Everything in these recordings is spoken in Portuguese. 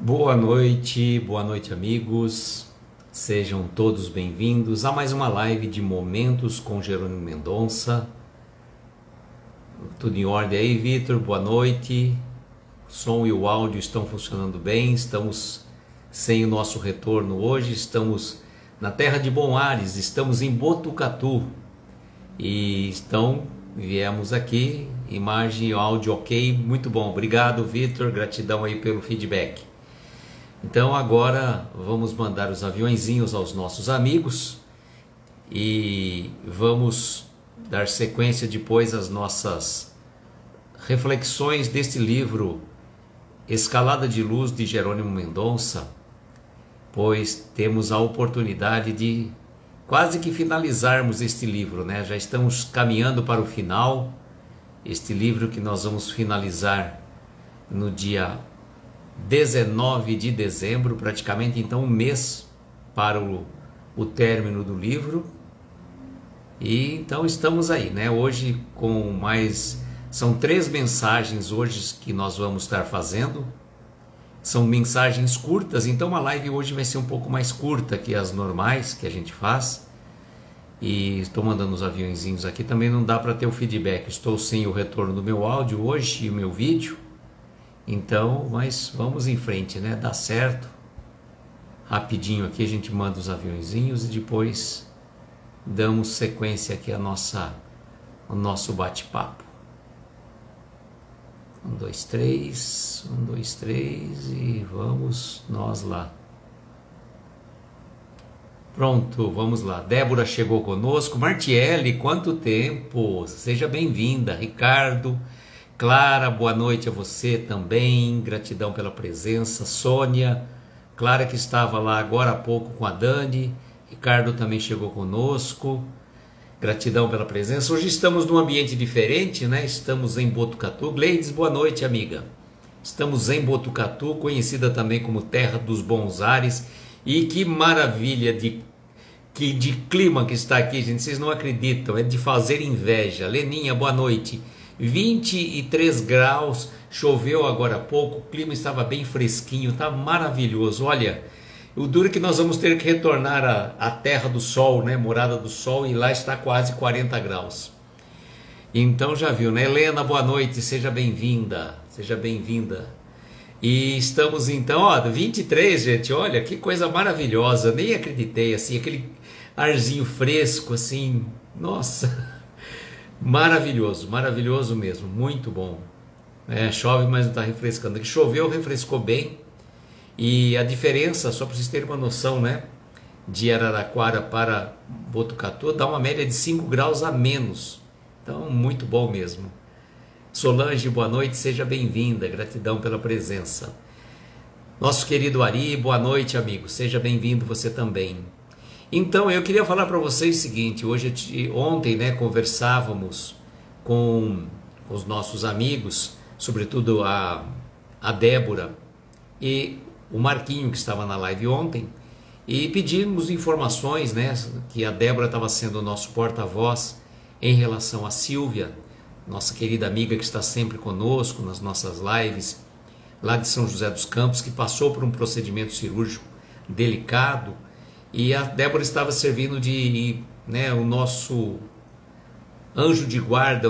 Boa noite amigos, sejam todos bem-vindos a mais uma live de Momentos com Jerônimo Mendonça. Tudo em ordem aí, Vitor? Boa noite. O som e o áudio estão funcionando bem, estamos sem o nosso retorno hoje, estamos na terra de Bom Ares, estamos em Botucatu e viemos aqui, imagem e áudio ok, muito bom, obrigado Vitor, gratidão aí pelo feedback. Então agora vamos mandar os aviõezinhos aos nossos amigos e vamos dar sequência depois às nossas reflexões deste livro Escalada de Luz de Jerônimo Mendonça, pois temos a oportunidade de quase que finalizarmos este livro, né? Já estamos caminhando para o final, este livro que nós vamos finalizar no dia 19 de dezembro, praticamente então um mês para o término do livro. E então estamos aí, né? Hoje são 3 mensagens hoje que nós vamos estar fazendo. São mensagens curtas, então a live hoje vai ser um pouco mais curta que as normais que a gente faz. E estou mandando os aviõezinhos aqui, também não dá para ter o feedback, estou sem o retorno do meu áudio hoje e o meu vídeo. Então, mas vamos em frente, né? Dá certo. Rapidinho aqui a gente manda os aviõezinhos e depois damos sequência aqui ao nosso bate-papo. 1, 2, 3, 1, 2, 3 e vamos nós lá. Pronto, vamos lá. Débora chegou conosco. Martiele, quanto tempo? Seja bem-vinda. Ricardo, Clara, boa noite a você também, gratidão pela presença. Sônia, Clara que estava lá agora há pouco com a Dani, Ricardo também chegou conosco, gratidão pela presença. Hoje estamos num ambiente diferente, né? Estamos em Botucatu. Gleides, boa noite amiga. Estamos em Botucatu, conhecida também como Terra dos Bons Ares, e que maravilha de clima que está aqui, gente, vocês não acreditam, é de fazer inveja. Leninha, boa noite. 23 graus, choveu agora há pouco, o clima estava bem fresquinho, está maravilhoso. Olha, o duro é que nós vamos ter que retornar à Terra do Sol, né? Morada do Sol, e lá está quase 40 graus. Então já viu, né? Helena, boa noite, seja bem-vinda, seja bem-vinda. E estamos então, ó, 23, gente, olha, que coisa maravilhosa, nem acreditei, assim, aquele arzinho fresco, assim, nossa... Maravilhoso, maravilhoso mesmo, muito bom. Chove, mas não está refrescando. Que choveu, refrescou bem. E a diferença, só para vocês terem uma noção, né? De Araraquara para Botucatu, dá uma média de 5 graus a menos. Então, muito bom mesmo. Solange, boa noite, seja bem-vinda. Gratidão pela presença. Nosso querido Ari, boa noite, amigo. Seja bem-vindo você também. Então, eu queria falar para vocês o seguinte, ontem, né, conversávamos com os nossos amigos, sobretudo a Débora e o Marquinho, que estava na live ontem, e pedimos informações, né, que a Débora estava sendo o nosso porta-voz em relação a Silvia, nossa querida amiga que está sempre conosco nas nossas lives, lá de São José dos Campos, que passou por um procedimento cirúrgico delicado. E a Débora estava servindo o nosso anjo de guarda,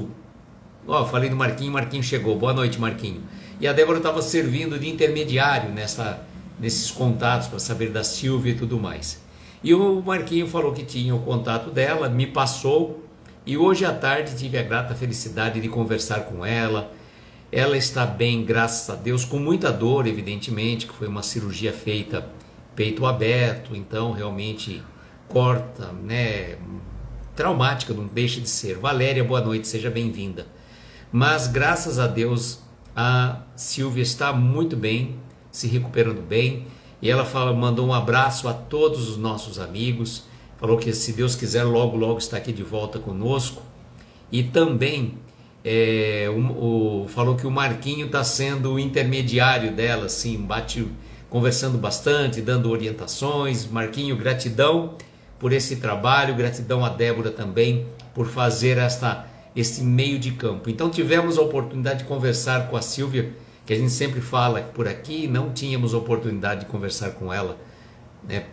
falei do Marquinho, Marquinho chegou, boa noite Marquinho. E a Débora estava servindo de intermediário nesses contatos para saber da Silvia e tudo mais. E o Marquinho falou que tinha o contato dela, me passou, e hoje à tarde tive a grata felicidade de conversar com ela. Ela está bem, graças a Deus, com muita dor, evidentemente, que foi uma cirurgia feita peito aberto, então realmente corta, né? Traumática, não deixa de ser. Valéria, boa noite, seja bem-vinda. Mas graças a Deus a Silvia está muito bem, se recuperando bem, e ela mandou um abraço a todos os nossos amigos, falou que se Deus quiser logo logo está aqui de volta conosco, e também falou que o Marquinho está sendo o intermediário dela, assim, conversando bastante, dando orientações. Marquinho, gratidão por esse trabalho, gratidão a Débora também por fazer esse meio de campo. Então tivemos a oportunidade de conversar com a Silvia, que a gente sempre fala por aqui, não tínhamos oportunidade de conversar com ela, né,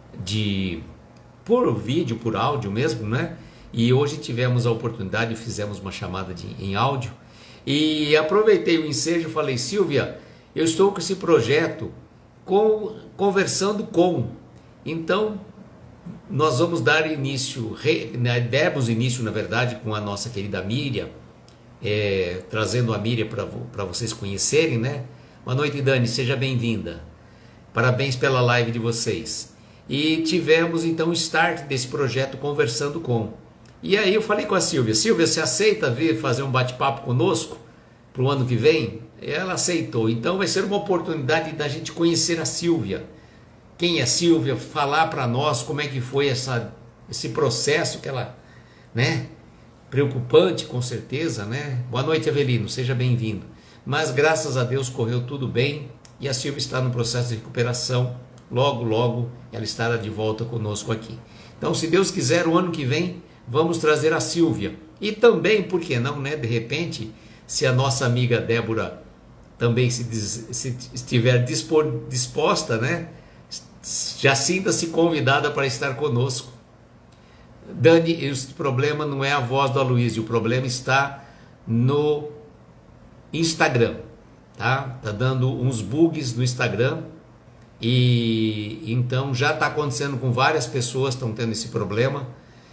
por vídeo, por áudio mesmo, né? E hoje tivemos a oportunidade, fizemos uma chamada em áudio e aproveitei o ensejo e falei: Silvia, eu estou com esse projeto conversando com, então nós vamos dar início, demos início na verdade com a nossa querida Miriam, trazendo a Miriam para vocês conhecerem, né? Boa noite, Dani, seja bem-vinda, parabéns pela live de vocês. E tivemos então o start desse projeto Conversando Com. E aí eu falei com a Silvia: Silvia, você aceita vir fazer um bate-papo conosco para o ano que vem? Ela aceitou. Então vai ser uma oportunidade da gente conhecer a Silvia. Quem é a Silvia? Falar para nós como é que foi esse processo que ela, né? Preocupante, com certeza, né? Boa noite, Avelino, seja bem-vindo. Mas graças a Deus correu tudo bem e a Silvia está no processo de recuperação. Logo, logo ela estará de volta conosco aqui. Então, se Deus quiser, o ano que vem vamos trazer a Silvia. E também, por que não, né? De repente, se a nossa amiga Débora também se estiver disposta, né? Já sinta-se convidada para estar conosco. Dani, o problema não é a voz do Aloysio, o problema está no Instagram, tá? Tá dando uns bugs no Instagram e então já está acontecendo com várias pessoas, estão tendo esse problema.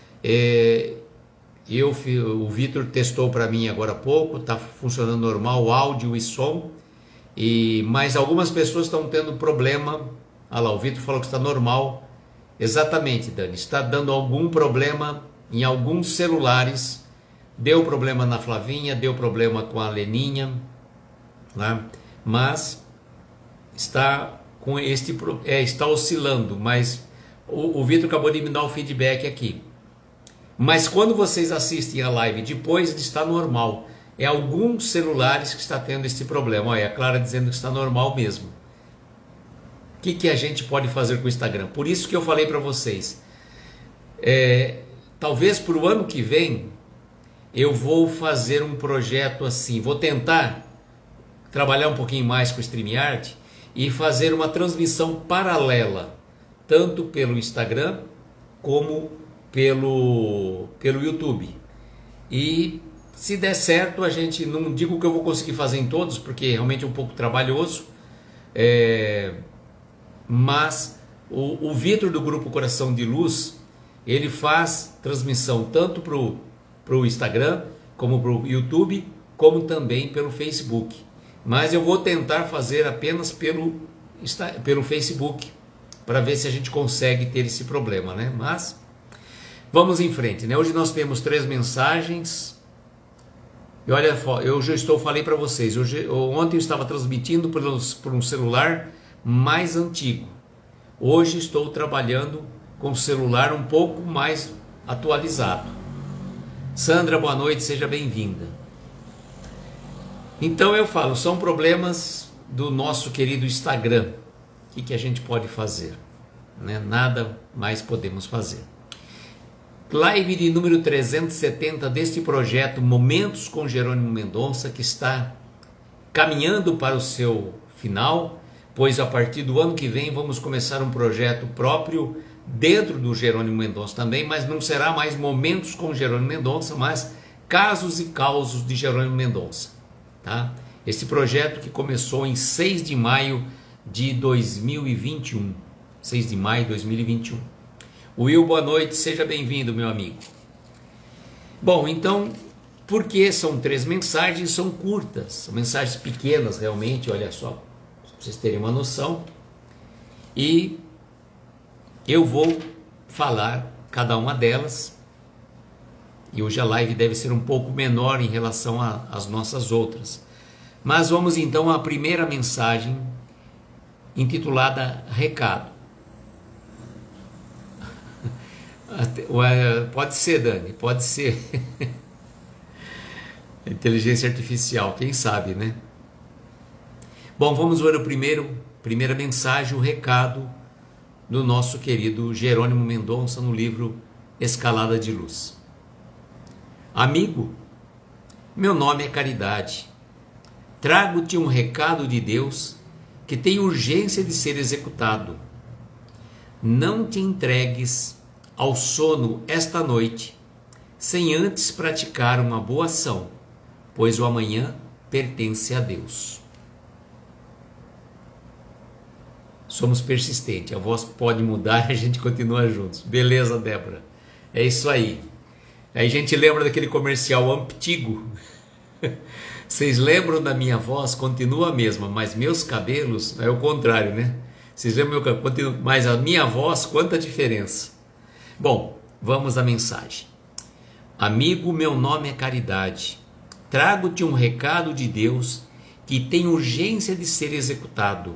O Vitor testou para mim agora há pouco, está funcionando normal, áudio e som, mas algumas pessoas estão tendo problema. Olha lá, o Vitor falou que está normal. Exatamente, Dani, está dando algum problema em alguns celulares. Deu problema na Flavinha, deu problema com a Leninha, né? Mas está com está oscilando, mas o Vitor acabou de me dar o feedback aqui. Mas quando vocês assistem a live depois, está normal. É alguns celulares que está tendo esse problema. Olha, a Clara dizendo que está normal mesmo. O que a gente pode fazer com o Instagram? Por isso que eu falei para vocês, talvez para o ano que vem eu vou fazer um projeto assim, vou tentar trabalhar um pouquinho mais com o StreamYard e fazer uma transmissão paralela, tanto pelo Instagram como pelo YouTube. E se der certo, a gente, não digo que eu vou conseguir fazer em todos, porque realmente é um pouco trabalhoso, mas o Vitor do grupo Coração de Luz, ele faz transmissão tanto para o Instagram, como para o YouTube, como também pelo Facebook. Mas eu vou tentar fazer apenas pelo Facebook, para ver se a gente consegue ter esse problema, né? Mas vamos em frente, né? Hoje nós temos 3 mensagens. E olha, eu já falei para vocês, ontem eu estava transmitindo por um celular mais antigo. Hoje estou trabalhando com um celular um pouco mais atualizado. Sandra, boa noite, seja bem-vinda. Então eu falo, são problemas do nosso querido Instagram. O que a gente pode fazer? Né? Nada mais podemos fazer. Live de número 370 deste projeto Momentos com Jerônimo Mendonça, que está caminhando para o seu final, pois a partir do ano que vem vamos começar um projeto próprio dentro do Jerônimo Mendonça também, mas não será mais Momentos com Jerônimo Mendonça, mas Casos e Causos de Jerônimo Mendonça. Tá? Esse projeto que começou em 6 de maio de 2021. 6 de maio de 2021. Will, boa noite, seja bem-vindo, meu amigo. Bom, então, porque são 3 mensagens, são curtas, são mensagens pequenas realmente, olha só, para vocês terem uma noção. E eu vou falar cada uma delas. E hoje a live deve ser um pouco menor em relação às nossas outras. Mas vamos então à primeira mensagem, intitulada Recado. Pode ser, Dani, pode ser. Inteligência artificial, quem sabe, né? Bom, vamos ver primeira mensagem, o recado do nosso querido Jerônimo Mendonça no livro Escalada de Luz. Amigo, meu nome é Caridade. Trago-te um recado de Deus que tem urgência de ser executado. Não te entregues ao sono esta noite, sem antes praticar uma boa ação, pois o amanhã pertence a Deus. Somos persistentes, a voz pode mudar e a gente continua juntos. Beleza, Débora? É isso aí. Aí a gente lembra daquele comercial antigo. Vocês lembram da minha voz? Continua a mesma, mas meus cabelos é o contrário, né? Vocês lembram meu cabelo? Mas a minha voz, quanta diferença. Bom, vamos à mensagem. Amigo, meu nome é Caridade. Trago-te um recado de Deus que tem urgência de ser executado.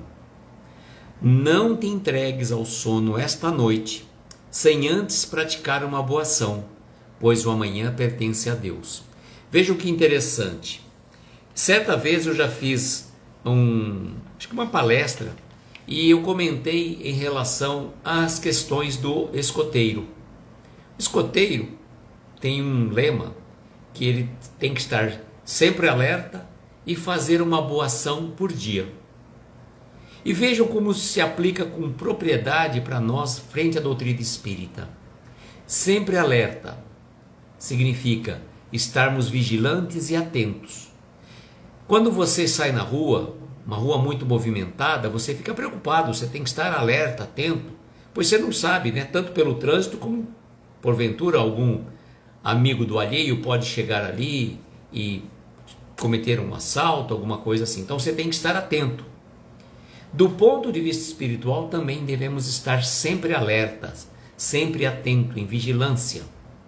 Não te entregues ao sono esta noite, sem antes praticar uma boa ação, pois o amanhã pertence a Deus. Vejam que interessante. Certa vez eu já fiz uma palestra e eu comentei em relação às questões do escoteiro. O escoteiro tem um lema que ele tem que estar sempre alerta e fazer uma boa ação por dia. E vejam como se aplica com propriedade para nós frente à doutrina espírita. Sempre alerta significa estarmos vigilantes e atentos. Quando você sai na rua, uma rua muito movimentada, você fica preocupado, você tem que estar alerta, atento, pois você não sabe, né? Tanto pelo trânsito como, porventura, algum amigo do alheio pode chegar ali e cometer um assalto, alguma coisa assim. Então você tem que estar atento. Do ponto de vista espiritual, também devemos estar sempre alertas, sempre atento, em vigilância.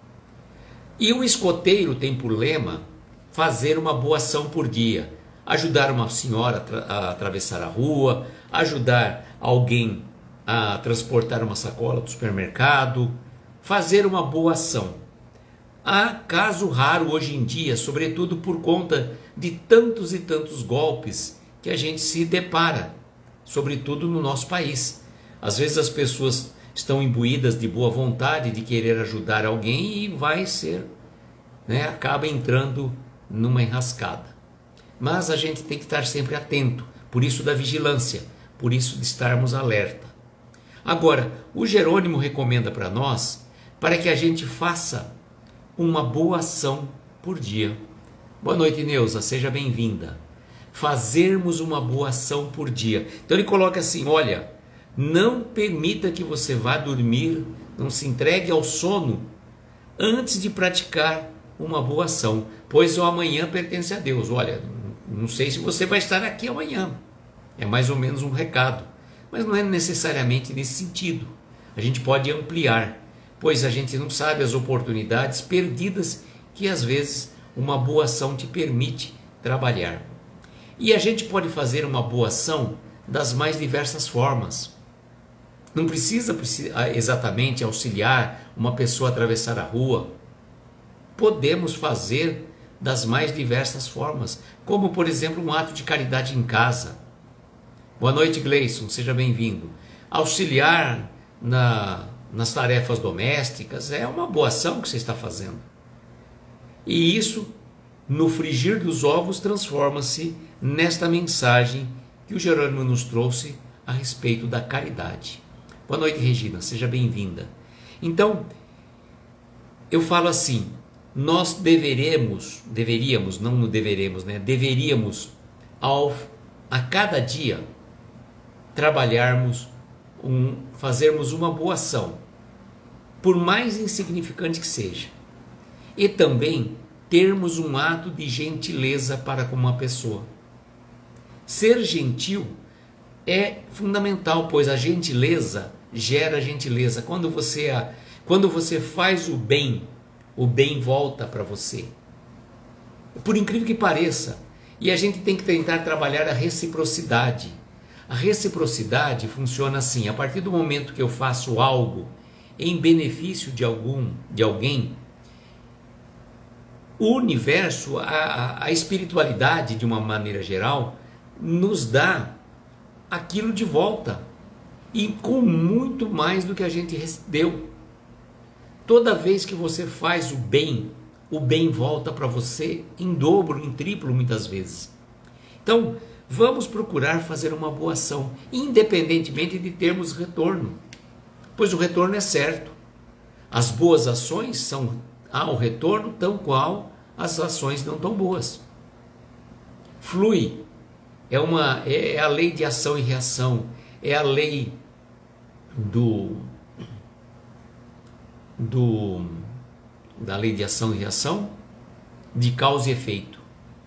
E o escoteiro tem por lema fazer uma boa ação por dia, ajudar uma senhora a atravessar a rua, ajudar alguém a transportar uma sacola do supermercado, fazer uma boa ação. Há caso raro hoje em dia, sobretudo por conta de tantos e tantos golpes que a gente se depara, sobretudo no nosso país. Às vezes as pessoas estão imbuídas de boa vontade de querer ajudar alguém e vai ser, acaba entrando numa enrascada. Mas a gente tem que estar sempre atento, por isso da vigilância, por isso de estarmos alerta. Agora, o Jerônimo recomenda para nós, para que a gente faça uma boa ação por dia. Boa noite, Neuza, seja bem-vinda. Fazermos uma boa ação por dia. Então ele coloca assim, olha, não permita que você vá dormir, não se entregue ao sono antes de praticar uma boa ação, pois o amanhã pertence a Deus. Olha, não sei se você vai estar aqui amanhã, é mais ou menos um recado, mas não é necessariamente nesse sentido. A gente pode ampliar, pois a gente não sabe as oportunidades perdidas que às vezes uma boa ação te permite trabalhar. E a gente pode fazer uma boa ação das mais diversas formas. Não precisa exatamente auxiliar uma pessoa a atravessar a rua. Podemos fazer das mais diversas formas, como por exemplo um ato de caridade em casa. Boa noite, Gleison, seja bem-vindo. Auxiliar nas tarefas domésticas é uma boa ação que você está fazendo. E isso, no frigir dos ovos, transforma-se nesta mensagem que o Jerônimo nos trouxe a respeito da caridade. Boa noite, Regina, seja bem-vinda. Então, eu falo assim, nós deveríamos, a cada dia, trabalharmos, fazermos uma boa ação, por mais insignificante que seja, e também termos um ato de gentileza para com uma pessoa. Ser gentil é fundamental, pois a gentileza gera gentileza. Quando você faz o bem volta para você. Por incrível que pareça, e a gente tem que tentar trabalhar a reciprocidade. A reciprocidade funciona assim: a partir do momento que eu faço algo em benefício de alguém, o universo, a espiritualidade de uma maneira geral, nos dá aquilo de volta, e com muito mais do que a gente deu. Toda vez que você faz o bem volta para você em dobro, em triplo muitas vezes. Então, vamos procurar fazer uma boa ação, independentemente de termos retorno, pois o retorno é certo. As boas ações são ao retorno, tão qual as ações não tão boas. Flui, é a lei de ação e reação, é a lei da lei de ação e reação, de causa e efeito.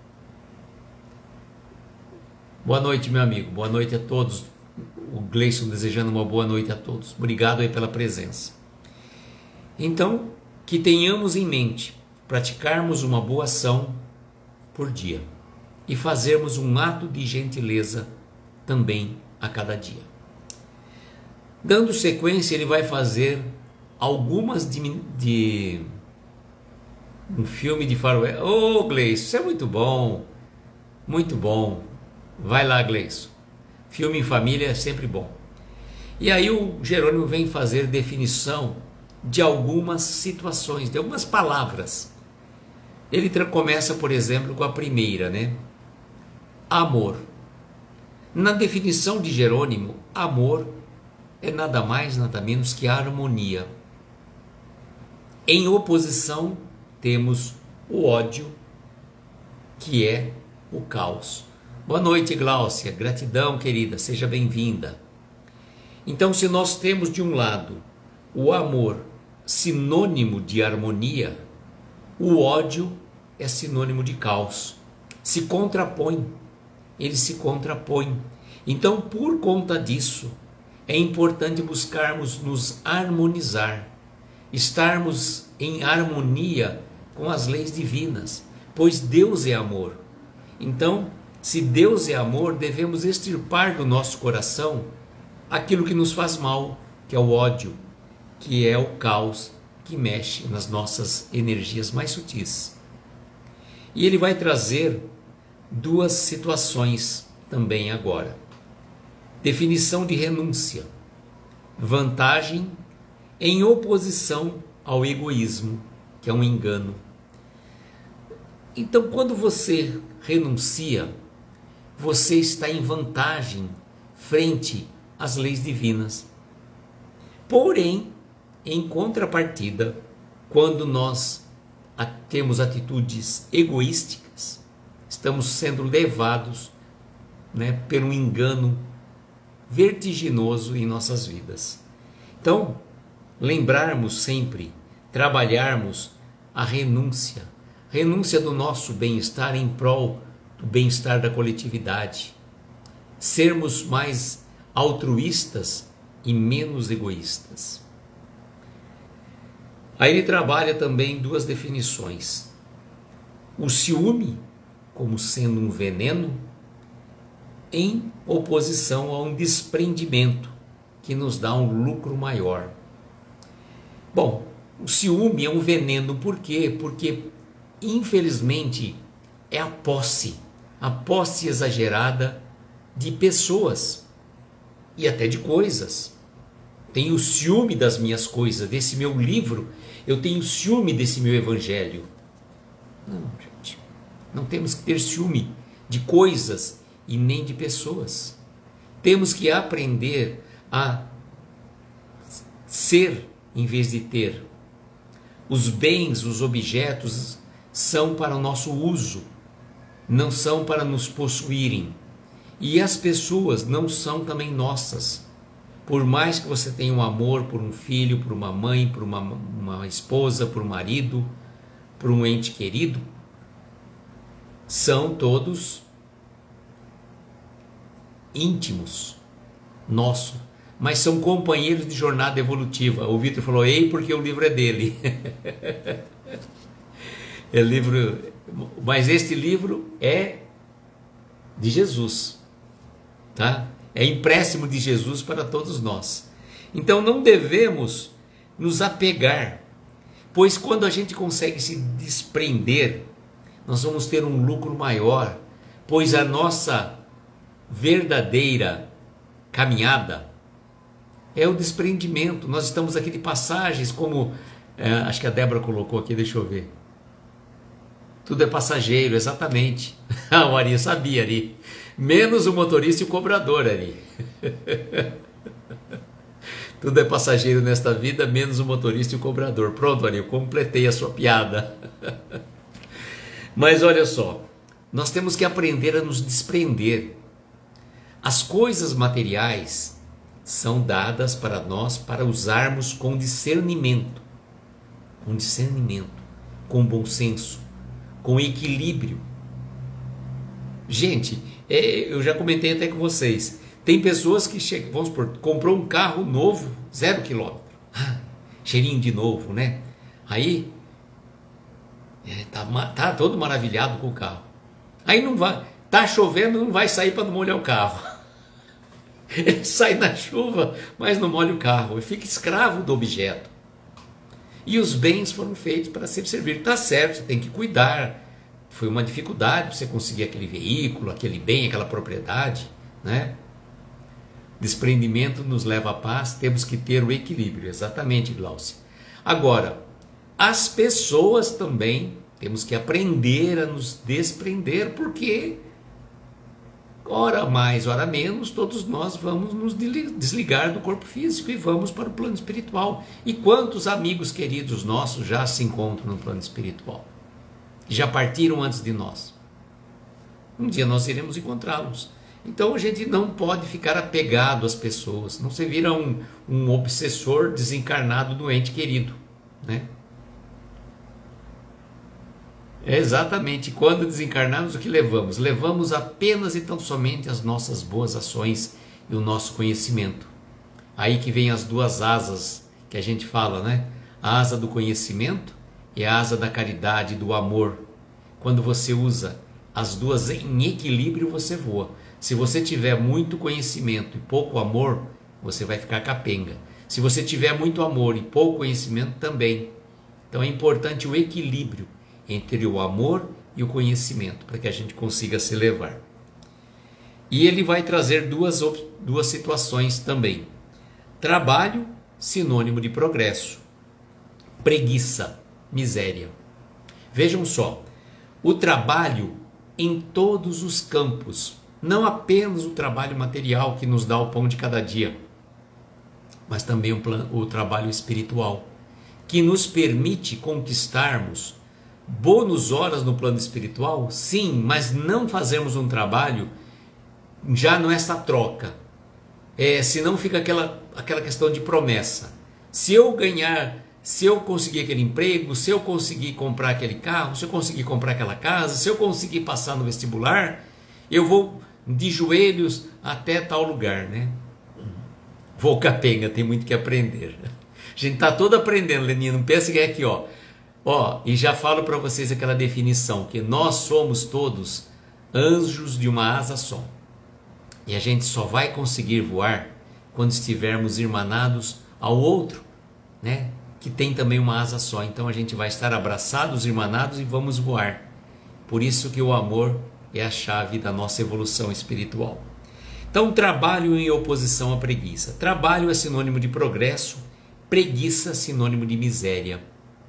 Boa noite, meu amigo, boa noite a todos. O Gleison desejando uma boa noite a todos. Obrigado aí pela presença. Então, que tenhamos em mente praticarmos uma boa ação por dia e fazermos um ato de gentileza também a cada dia. Dando sequência, ele vai fazer algumas de um filme de faroeste. Ô, Gleison, isso é muito bom, muito bom. Vai lá, Gleison. Filme em família é sempre bom. E aí o Jerônimo vem fazer definição de algumas situações, de algumas palavras. Ele começa, por exemplo, com a primeira, né? Amor. Na definição de Jerônimo, amor é nada mais, nada menos que harmonia. Em oposição, temos o ódio, que é o caos. Boa noite, Gláucia. Gratidão, querida. Seja bem-vinda. Então, se nós temos de um lado o amor, sinônimo de harmonia, o ódio é sinônimo de caos. Se contrapõe. Ele se contrapõe. Então, por conta disso, é importante buscarmos nos harmonizar, estarmos em harmonia com as leis divinas, pois Deus é amor. Então, se Deus é amor, devemos extirpar do nosso coração aquilo que nos faz mal, que é o ódio, que é o caos que mexe nas nossas energias mais sutis. E ele vai trazer duas situações também agora. Definição de renúncia. Vantagem em oposição ao egoísmo, que é um engano. Então, quando você renuncia, você está em vantagem frente às leis divinas. Porém, em contrapartida, quando nós temos atitudes estamos sendo levados, né, pelo engano vertiginoso em nossas vidas. Então, lembrarmos sempre, trabalharmos a renúncia do nosso bem-estar em prol do bem-estar da coletividade, sermos mais altruístas e menos egoístas. Aí ele trabalha também duas definições: o ciúme como sendo um veneno em oposição a um desprendimento que nos dá um lucro maior. Bom, o ciúme é um veneno, por quê? Porque infelizmente é a posse exagerada de pessoas e até de coisas. Tenho ciúme das minhas coisas, desse meu livro, eu tenho ciúme desse meu evangelho. Não, gente, não temos que ter ciúme de coisas e nem de pessoas. Temos que aprender a ser em vez de ter. Os bens, os objetos são para o nosso uso, não são para nos possuírem. E as pessoas não são também nossas. Por mais que você tenha um amor por um filho, por uma mãe, por uma esposa, por um marido, por um ente querido, são todos íntimos, nossos, mas são companheiros de jornada evolutiva. O Vitor falou, ei, porque o livro é dele. Mas este livro é de Jesus, tá? É empréstimo de Jesus para todos nós. Então não devemos nos apegar, pois quando a gente consegue se desprender, nós vamos ter um lucro maior, pois a nossa verdadeira caminhada é o desprendimento. Nós estamos aqui de passagens, como acho que a Débora colocou aqui, deixa eu ver. Tudo é passageiro, exatamente. O Ari sabia, Ari. Menos o motorista e o cobrador, Ari. Tudo é passageiro nesta vida, menos o motorista e o cobrador. Pronto, Ari, eu completei a sua piada. Mas olha só, nós temos que aprender a nos desprender. As coisas materiais são dadas para nós para usarmos com discernimento, com bom senso, com equilíbrio. Gente, eu já comentei até com vocês, tem pessoas que chegam, vamos supor, comprou um carro novo, 0 km, cheirinho de novo, né? Aí, tá todo maravilhado com o carro. Aí não vai, tá chovendo, não vai sair para não molhar o carro. Ele sai na chuva, mas não molha o carro, ele fica escravo do objeto. E os bens foram feitos para ser servidos. Tá certo, você tem que cuidar. Foi uma dificuldade você conseguir aquele veículo, aquele bem, aquela propriedade, né? Desprendimento nos leva à paz, temos que ter o equilíbrio, exatamente, Glaucia. Agora, as pessoas também temos que aprender a nos desprender, porque ora mais, ora menos, todos nós vamos nos desligar do corpo físico e vamos para o plano espiritual. E quantos amigos queridos nossos já se encontram no plano espiritual? Já partiram antes de nós. Um dia nós iremos encontrá-los. Então a gente não pode ficar apegado às pessoas. Não se vira um obsessor desencarnado do ente querido, né? É exatamente, quando desencarnamos, o que levamos? Levamos apenas e tão somente as nossas boas ações e o nosso conhecimento. Aí que vem as duas asas que a gente fala, né? A asa do conhecimento e a asa da caridade, do amor. Quando você usa as duas em equilíbrio, você voa. Se você tiver muito conhecimento e pouco amor, você vai ficar capenga. Se você tiver muito amor e pouco conhecimento, também. Então é importante o equilíbrio entre o amor e o conhecimento, para que a gente consiga se elevar. E ele vai trazer duas situações também. Trabalho, sinônimo de progresso. Preguiça, miséria. Vejam só, o trabalho em todos os campos, não apenas o trabalho material que nos dá o pão de cada dia, mas também o trabalho espiritual, que nos permite conquistarmos bônus horas no plano espiritual, sim, mas não fazermos um trabalho já nessa troca. Senão fica aquela questão de promessa. Se eu ganhar, se eu conseguir aquele emprego, se eu conseguir comprar aquele carro, se eu conseguir comprar aquela casa, se eu conseguir passar no vestibular, eu vou de joelhos até tal lugar, né? Vou capenga, tem muito que aprender. A gente está todo aprendendo, Leninha, não pensa que é aqui, ó. E já falo para vocês aquela definição, que nós somos todos anjos de uma asa só. E a gente só vai conseguir voar quando estivermos irmanados ao outro, né? Que tem também uma asa só. Então a gente vai estar abraçados, irmanados e vamos voar. Por isso que o amor é a chave da nossa evolução espiritual. Então, trabalho em oposição à preguiça. Trabalho é sinônimo de progresso, preguiça sinônimo de miséria.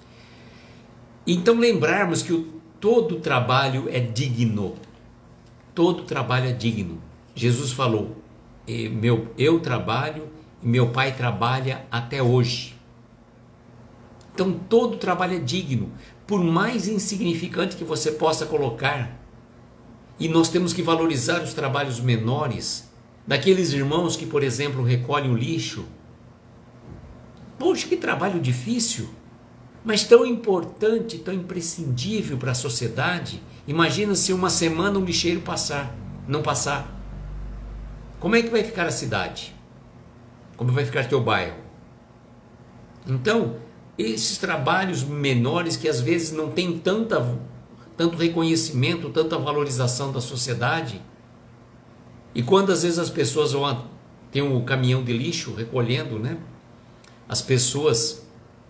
Então lembrarmos que todo trabalho é digno. Todo trabalho é digno. Jesus falou, eu trabalho e meu Pai trabalha até hoje. Então todo trabalho é digno, por mais insignificante que você possa colocar. E nós temos que valorizar os trabalhos menores, daqueles irmãos que, por exemplo, recolhem o lixo. Poxa, que trabalho difícil! Mas tão importante, tão imprescindível para a sociedade. Imagina se uma semana um lixeiro não passar. Como é que vai ficar a cidade? Como vai ficar teu bairro? Então, esses trabalhos menores que às vezes não tem tanto reconhecimento, tanta valorização da sociedade. E quando às vezes as pessoas tem um caminhão de lixo recolhendo, né? As pessoas...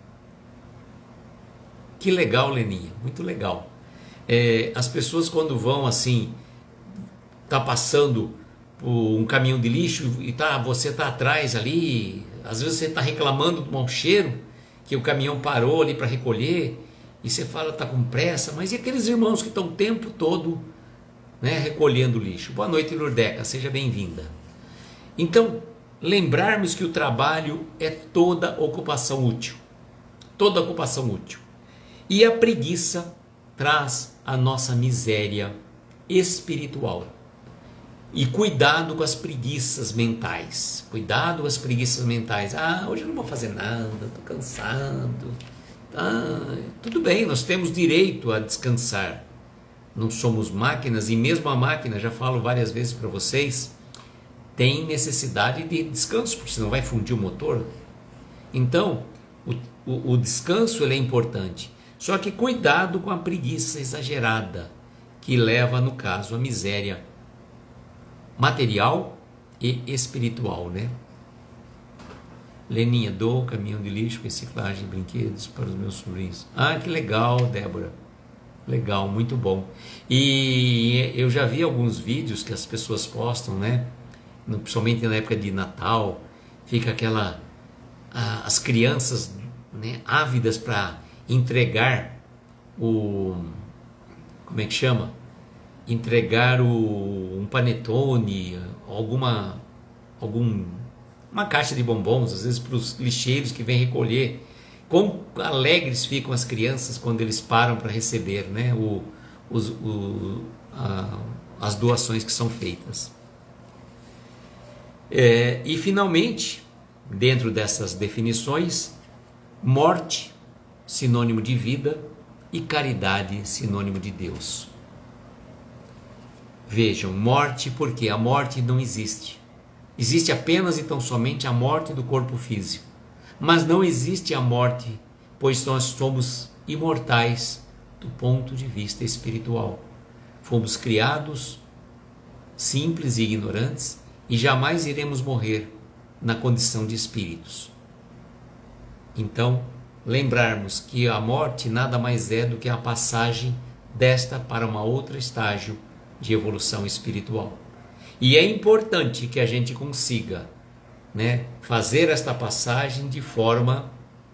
Que legal, Leninha, muito legal. As pessoas quando vão assim, tá passando por um caminhão de lixo e você tá atrás ali, às vezes você está reclamando do mau cheiro, que o caminhão parou ali para recolher, E você fala, está com pressa, mas e aqueles irmãos que estão o tempo todo, né, recolhendo lixo? Boa noite, Lurdeca, seja bem-vinda. Então, lembrarmos que o trabalho é toda ocupação útil. Toda ocupação útil. E a preguiça traz a nossa miséria espiritual. E cuidado com as preguiças mentais. Cuidado com as preguiças mentais. Ah, hoje eu não vou fazer nada, estou cansado. Ah, tudo bem, nós temos direito a descansar. Não somos máquinas, e mesmo a máquina, já falo várias vezes para vocês, tem necessidade de descanso, porque senão vai fundir o motor. Então, o descanso ele é importante. Só que cuidado com a preguiça exagerada, que leva, no caso, à miséria material e espiritual, né? Leninha, dou caminhão de lixo, reciclagem de brinquedos para os meus sobrinhos. Ah, que legal, Débora. Legal, muito bom. E eu já vi alguns vídeos que as pessoas postam, né? Principalmente na época de Natal, fica as crianças, né, ávidas para entregar como é que chama? Entregar um panetone, uma caixa de bombons, às vezes para os lixeiros que vêm recolher. Quão alegres ficam as crianças quando eles param para receber, né, as doações que são feitas. E finalmente, dentro dessas definições, morte, sinônimo de vida, e caridade, sinônimo de Deus. Vejam, morte, porque a morte não existe. Existe apenas e tão somente a morte do corpo físico. Mas não existe a morte, pois nós somos imortais do ponto de vista espiritual. Fomos criados simples e ignorantes e jamais iremos morrer na condição de espíritos. Então, lembrarmos que a morte nada mais é do que a passagem desta para uma outra estágio de evolução espiritual. E é importante que a gente consiga, né, fazer esta passagem de forma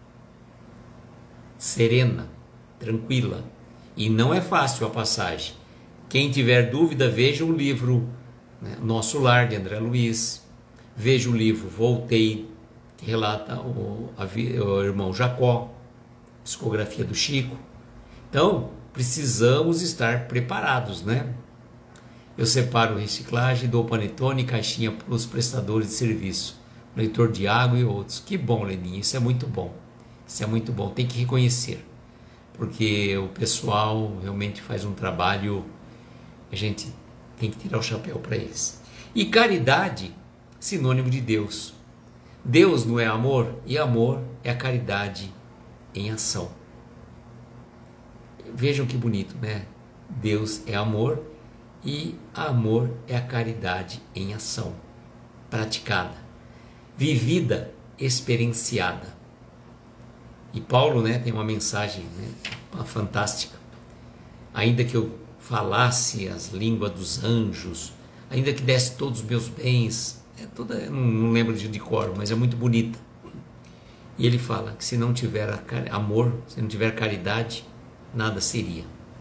serena, tranquila. E não é fácil a passagem. Quem tiver dúvida, veja o livro, né, Nosso Lar, de André Luiz. Veja o livro Voltei, que relata o irmão Jacó, psicografia do Chico. Então, precisamos estar preparados, né? Eu separo reciclagem, dou panetone e caixinha para os prestadores de serviço, leitor de água e outros. Que bom, Leninha, isso é muito bom. Isso é muito bom, tem que reconhecer. Porque o pessoal realmente faz um trabalho, a gente tem que tirar o chapéu para eles. E caridade, sinônimo de Deus. Deus não é amor, e amor é a caridade em ação. Vejam que bonito, né? Deus é amor e amor é a caridade em ação, praticada, vivida, experienciada. E Paulo, né, tem uma mensagem, né, fantástica. Ainda que eu falasse as línguas dos anjos, ainda que desse todos os meus bens, eu não lembro de cor, mas é muito bonita. E ele fala que se não tiver amor, se não tiver caridade, nada seria.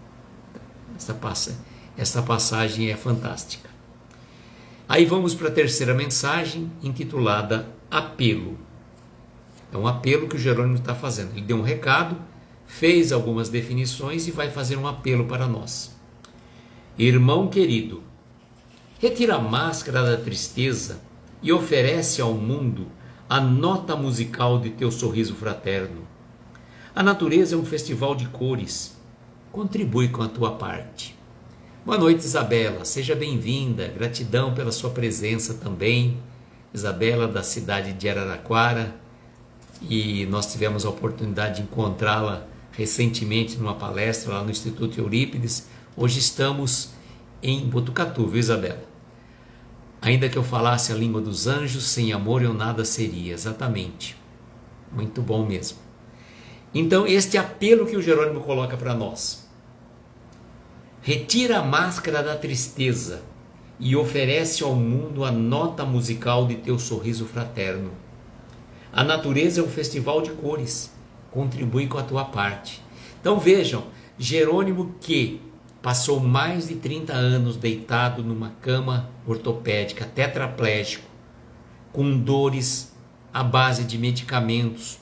Essa passagem é fantástica. Aí vamos para a terceira mensagem, intitulada Apelo. É um apelo que o Jerônimo está fazendo. Ele deu um recado, fez algumas definições e vai fazer um apelo para nós. Irmão querido, retira a máscara da tristeza e oferece ao mundo a nota musical de teu sorriso fraterno. A natureza é um festival de cores. Contribui com a tua parte. Boa noite, Isabela. Seja bem-vinda. Gratidão pela sua presença também. Isabela, da cidade de Araraquara. E nós tivemos a oportunidade de encontrá-la recentemente numa palestra lá no Instituto Eurípides. Hoje estamos em Botucatu, viu, Isabela? Ainda que eu falasse a língua dos anjos, sem amor eu nada seria. Exatamente. Muito bom mesmo. Então, este apelo que o Jerônimo coloca para nós. Retira a máscara da tristeza e oferece ao mundo a nota musical de teu sorriso fraterno. A natureza é um festival de cores. Contribui com a tua parte. Então vejam, Jerônimo que passou mais de 30 anos deitado numa cama ortopédica, tetraplégico, com dores à base de medicamentos,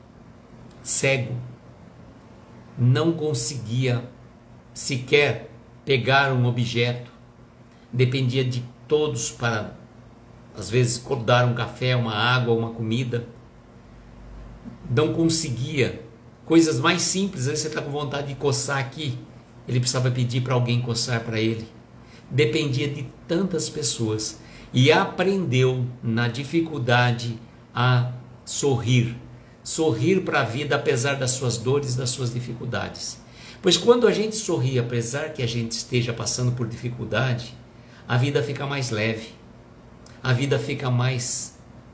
cego, não conseguia sequer pegar um objeto, dependia de todos para, às vezes, dar um café, uma água, uma comida, não conseguia, coisas mais simples, às vezes você está com vontade de coçar aqui, ele precisava pedir para alguém coçar para ele, dependia de tantas pessoas, e aprendeu na dificuldade a sorrir para a vida apesar das suas dores, das suas dificuldades. Pois quando a gente sorri, apesar que a gente esteja passando por dificuldade, a vida fica mais leve, a vida fica mais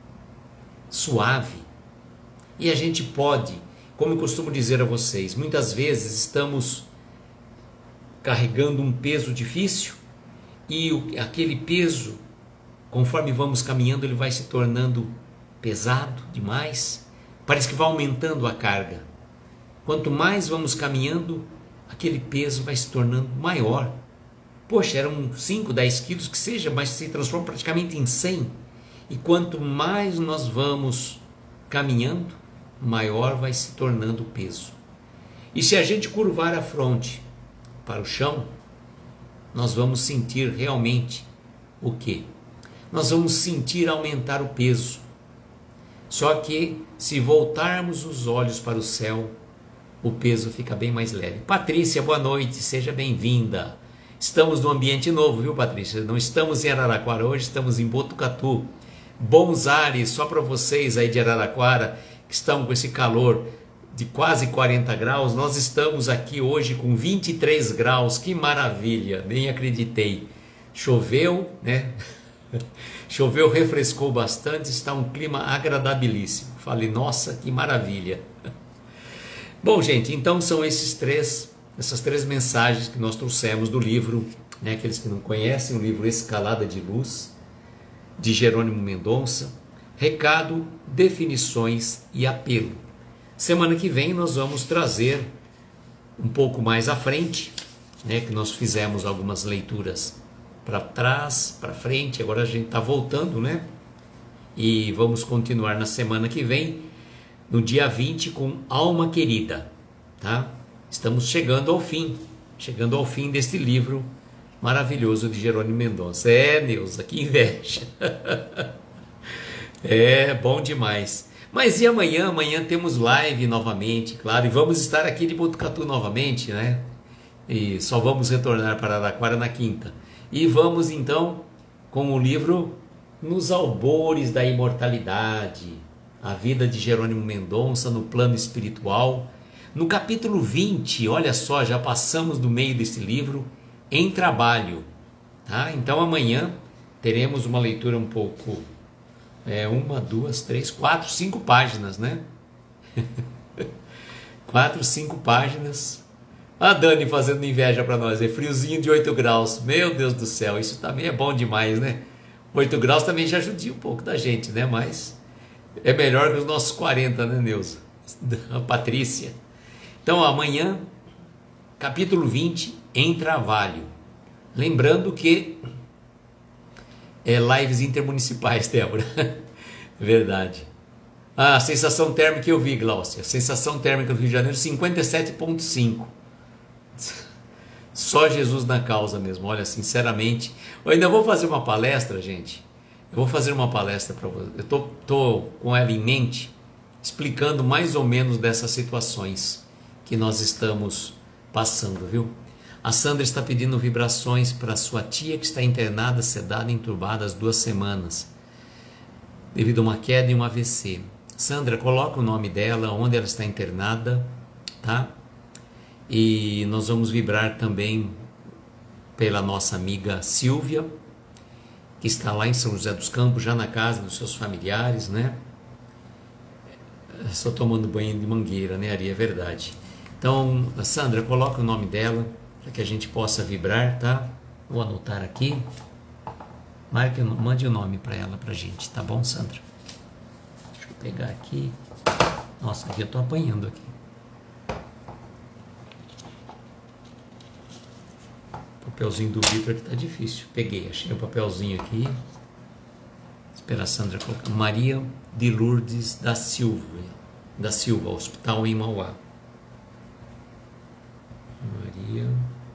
suave. E a gente pode, como eu costumo dizer a vocês, muitas vezes estamos carregando um peso difícil e aquele peso, conforme vamos caminhando, ele vai se tornando pesado demais, parece que vai aumentando a carga. Quanto mais vamos caminhando, aquele peso vai se tornando maior. Poxa, eram 5, 10 quilos que seja, mas se transforma praticamente em 100. E quanto mais nós vamos caminhando, maior vai se tornando o peso. E se a gente curvar a fronte para o chão, nós vamos sentir realmente o quê? Nós vamos sentir aumentar o peso. Só que se voltarmos os olhos para o céu, o peso fica bem mais leve. Patrícia, boa noite, seja bem-vinda. Estamos num ambiente novo, viu, Patrícia? Não estamos em Araraquara hoje, estamos em Botucatu. Bons ares só para vocês aí de Araraquara, que estão com esse calor de quase 40 graus. Nós estamos aqui hoje com 23 graus, que maravilha, nem acreditei. Choveu, né? Choveu, refrescou bastante, está um clima agradabilíssimo. Falei, nossa, que maravilha. Bom, gente, então são essas três mensagens que nós trouxemos do livro, né? Aqueles que não conhecem, o livro Escalada de Luz, de Jerônimo Mendonça. Recado, definições e apelo. Semana que vem nós vamos trazer um pouco mais à frente, né? Que nós fizemos algumas leituras para trás, para frente, agora a gente está voltando, né? E vamos continuar na semana que vem, no dia 20, com Alma Querida, tá? Estamos chegando ao fim deste livro maravilhoso de Jerônimo Mendonça. Neuza, que inveja! É bom demais. Mas e amanhã? Amanhã temos live novamente, claro, e vamos estar aqui de Botucatu novamente, né? E só vamos retornar para Araraquara na quinta. E vamos então com o livro Nos Albores da Imortalidade, a vida de Jerônimo Mendonça no plano espiritual. No capítulo 20, olha só, já passamos do meio desse livro, em trabalho. Tá? Então amanhã teremos uma leitura um pouco, 1, 2, 3, 4, 5 páginas, né? 4, 5 páginas. A Dani fazendo inveja para nós, é friozinho de 8 graus, meu Deus do céu, isso também é bom demais, né? 8 graus também já judia um pouco da gente, né? Mas é melhor que os nossos 40, né, Neuza? A Patrícia. Então amanhã, capítulo 20, em trabalho. Lembrando que lives intermunicipais, Débora. Verdade. A sensação térmica eu vi, Glaucia. Sensação térmica do Rio de Janeiro, 57,5. Só Jesus na causa mesmo. Olha, sinceramente, eu ainda vou fazer uma palestra, gente. Eu vou fazer uma palestra para vocês. Eu tô com ela em mente, explicando mais ou menos dessas situações que nós estamos passando, viu? A Sandra está pedindo vibrações para sua tia que está internada, sedada, entubada há 2 semanas, devido a uma queda e um AVC. Sandra, coloca o nome dela, onde ela está internada, tá? E nós vamos vibrar também pela nossa amiga Silvia, que está lá em São José dos Campos, já na casa dos seus familiares, né? Só tomando banho de mangueira, né, Ari? É verdade. Então, Sandra, coloca o nome dela, para que a gente possa vibrar, tá? Vou anotar aqui. Mande o nome para ela, para a gente, tá bom, Sandra? Deixa eu pegar aqui. Nossa, aqui eu estou apanhando aqui. papelzinho do Vitor que tá difícil. Peguei, achei o papelzinho aqui. Espera a Sandra colocar. Maria de Lourdes da Silva, Hospital em Mauá. Maria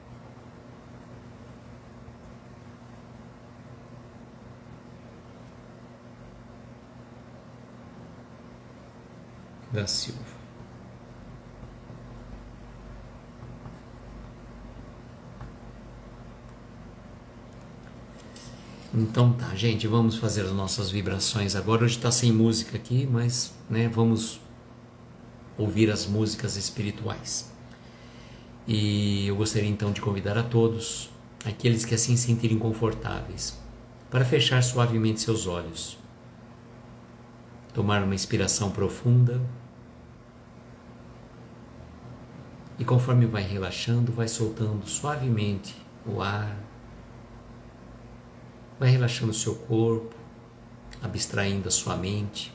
da Silva. Então tá, gente, vamos fazer as nossas vibrações agora. Hoje está sem música aqui, mas vamos ouvir as músicas espirituais. E eu gostaria então de convidar a todos, aqueles que assim se sentirem confortáveis, para fechar suavemente seus olhos, tomar uma inspiração profunda e conforme vai relaxando, vai soltando suavemente o ar. Vai relaxando o seu corpo, abstraindo a sua mente.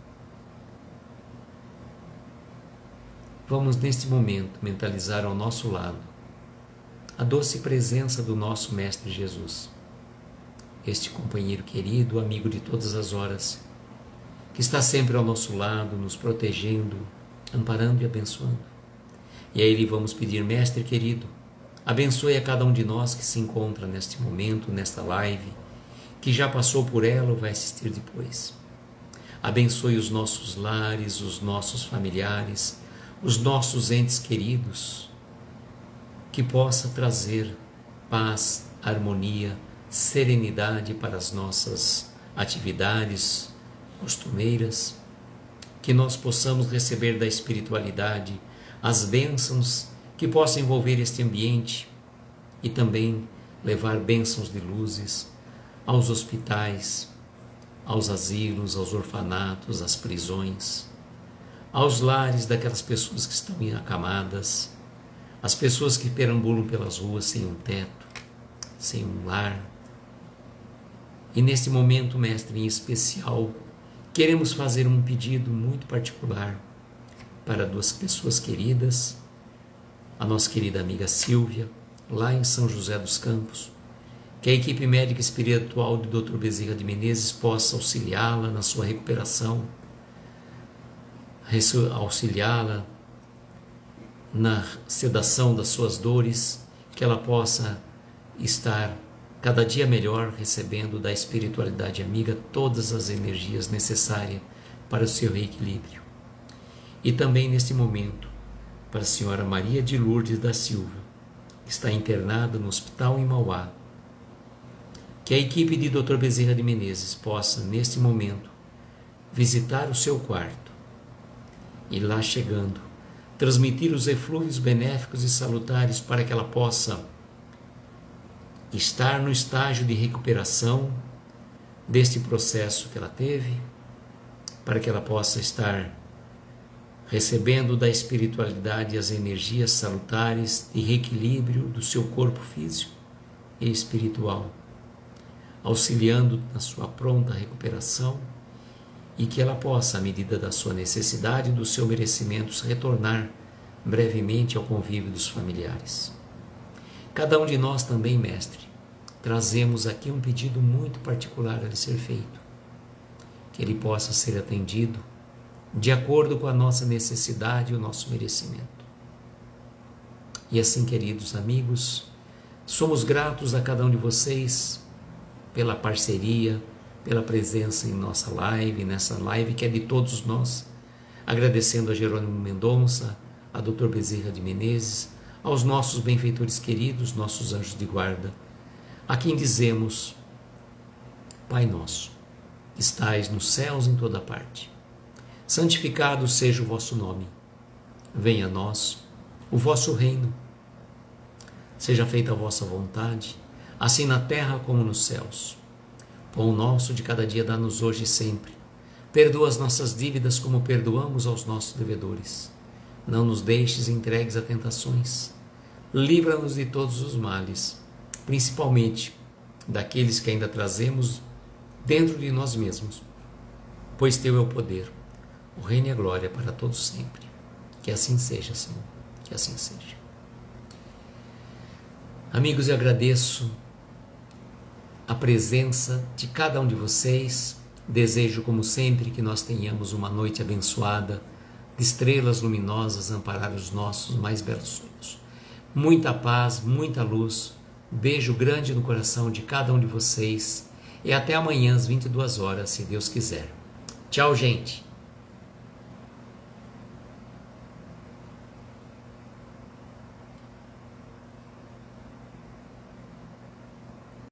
Vamos neste momento mentalizar ao nosso lado a doce presença do nosso Mestre Jesus, este companheiro querido, amigo de todas as horas, que está sempre ao nosso lado, nos protegendo, amparando e abençoando. E a Ele vamos pedir: Mestre querido, abençoe a cada um de nós que se encontra neste momento, nesta live, que já passou por ela ou vai assistir depois. Abençoe os nossos lares, os nossos familiares, os nossos entes queridos, que possa trazer paz, harmonia, serenidade para as nossas atividades costumeiras, que nós possamos receber da espiritualidade as bênçãos que possam envolver este ambiente e também levar bênçãos de luzes aos hospitais, aos asilos, aos orfanatos, às prisões, aos lares daquelas pessoas que estão acamadas, as pessoas que perambulam pelas ruas sem um teto, sem um lar. E neste momento, Mestre, em especial, queremos fazer um pedido muito particular para duas pessoas queridas, a nossa querida amiga Silvia, lá em São José dos Campos, que a equipe médica espiritual do Dr. Bezerra de Menezes possa auxiliá-la na sua recuperação, auxiliá-la na sedação das suas dores, que ela possa estar cada dia melhor, recebendo da espiritualidade amiga todas as energias necessárias para o seu reequilíbrio. E também neste momento, para a senhora Maria de Lourdes da Silva, que está internada no hospital em Mauá, que a equipe de Dr. Bezerra de Menezes possa, neste momento, visitar o seu quarto e lá chegando, transmitir os eflúvios benéficos e salutares para que ela possa estar no estágio de recuperação deste processo que ela teve, para que ela possa estar recebendo da espiritualidade as energias salutares de reequilíbrio do seu corpo físico e espiritual, auxiliando na sua pronta recuperação, e que ela possa, à medida da sua necessidade e do seu merecimento, retornar brevemente ao convívio dos familiares. Cada um de nós também, Mestre, trazemos aqui um pedido muito particular a lhe ser feito, que ele possa ser atendido de acordo com a nossa necessidade e o nosso merecimento. E assim, queridos amigos, somos gratos a cada um de vocês pela parceria, pela presença em nossa live, nessa live que é de todos nós, agradecendo a Jerônimo Mendonça, a Dr. Bezerra de Menezes, aos nossos benfeitores queridos, nossos anjos de guarda, a quem dizemos: Pai nosso, que estais nos céus em toda parte, santificado seja o vosso nome, venha a nós o vosso reino, seja feita a vossa vontade, assim na terra como nos céus. Pão nosso de cada dia dá-nos hoje e sempre. Perdoa as nossas dívidas como perdoamos aos nossos devedores. Não nos deixes entregues a tentações. Livra-nos de todos os males, principalmente daqueles que ainda trazemos dentro de nós mesmos. Pois teu é o poder, o reino e a glória para todos sempre. Que assim seja, Senhor, que assim seja. Amigos, eu agradeço a presença de cada um de vocês. Desejo, como sempre, que nós tenhamos uma noite abençoada, de estrelas luminosas amparar os nossos mais belos sonhos. Muita paz, muita luz. Beijo grande no coração de cada um de vocês. E até amanhã às 22 horas, se Deus quiser. Tchau, gente!